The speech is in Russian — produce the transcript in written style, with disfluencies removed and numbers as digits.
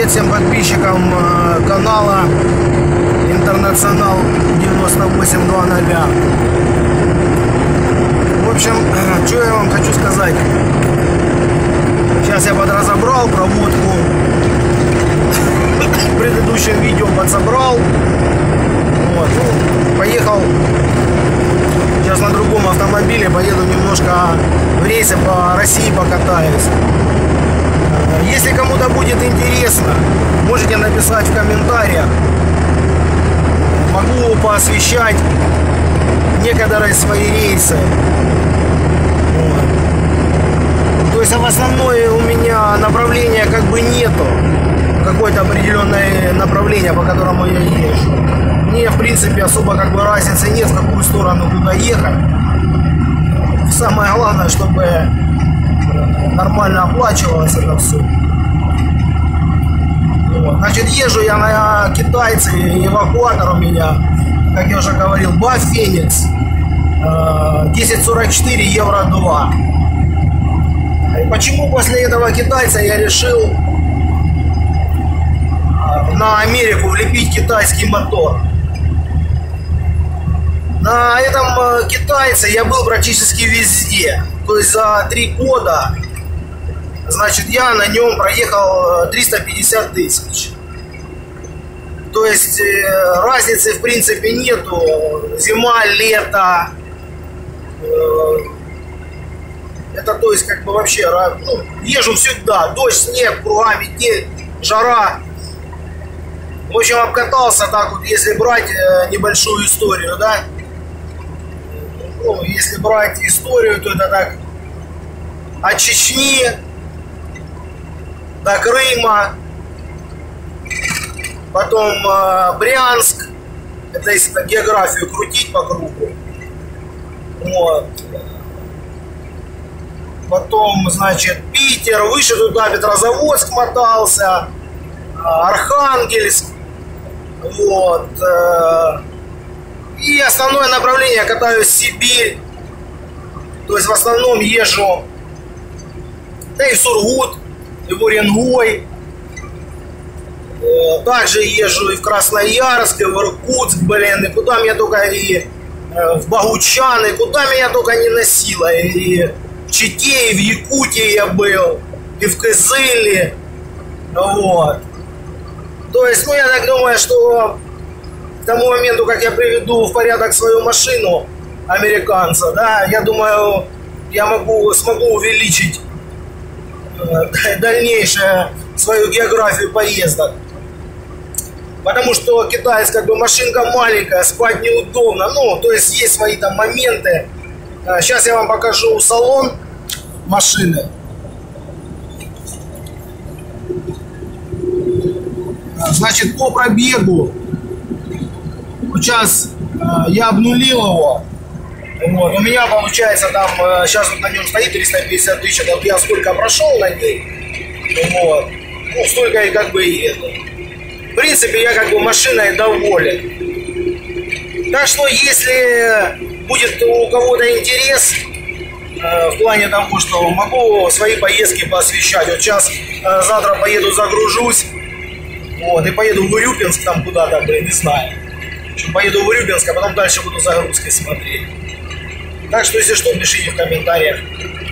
всем подписчикам канала Интернационал 9820. В общем, что я вам хочу сказать. Сейчас я подразобрал проводку. В предыдущем видео подсобрал. Вот. Поехал. Сейчас на другом автомобиле поеду немножко в рейсы по России покатаюсь. Если кому-то будет интересно, можете написать в комментариях. Могу поосвещать некоторые свои рейсы. Вот. То есть в основное у меня направления как бы нету. Какое-то определенное направление, по которому я езжу. Мне в принципе особо как бы разницы нет, в какую сторону куда ехать. Самое главное, чтобы нормально оплачивалось это все. Вот. Значит, езжу я на китайце, эвакуатор у меня, как я уже говорил, BAF Phoenix 1044 евро 2. И почему после этого китайца я решил на Америку влепить китайский мотор? На этом китайце я был практически везде. То есть за 3 года, значит, я на нем проехал 350 тысяч. То есть разницы в принципе нету. Зима, лето. Это то есть как бы вообще, ну, езжу всегда. Дождь, снег, круга, метель, жара. В общем, обкатался так вот, если брать небольшую историю, да. Ну, если брать историю, то это так от Чечни до Крыма, потом Брянск, это если так географию крутить по кругу, вот. Потом, значит, Питер, выше туда Петрозаводск мотался, Архангельск, вот. И основное направление катаюсь в Сибирь. То есть в основном езжу да и в Сургут, и в Уренгой. Также езжу и в Красноярск, и в Иркутск, блин, и куда меня только, и в Богучан, и куда меня только не носило. И в Чите, и в Якутии я был, и в Кызыле. Вот. То есть, ну я так думаю, что к тому моменту, как я приведу в порядок свою машину американца, да, я думаю, я смогу увеличить дальнейшую свою географию поездок. Потому что китаец как бы машинка маленькая, спать неудобно. Ну, то есть есть свои там моменты. Сейчас я вам покажу салон машины. Значит, по пробегу. Сейчас я обнулил его. Вот. У меня получается там, сейчас вот на нем стоит 350 тысяч. Вот я сколько прошел на ней. Вот. Ну, столько и как бы еду. В принципе, я как бы машиной доволен. Так что, если будет у кого-то интерес в плане того, что могу свои поездки поосвещать. Вот сейчас, завтра поеду загружусь. Вот, и поеду в Урюпинск там куда-то, блин, не знаю. Поеду в Урюпинск, а потом дальше буду загрузкой смотреть. Так что, если что, пишите в комментариях.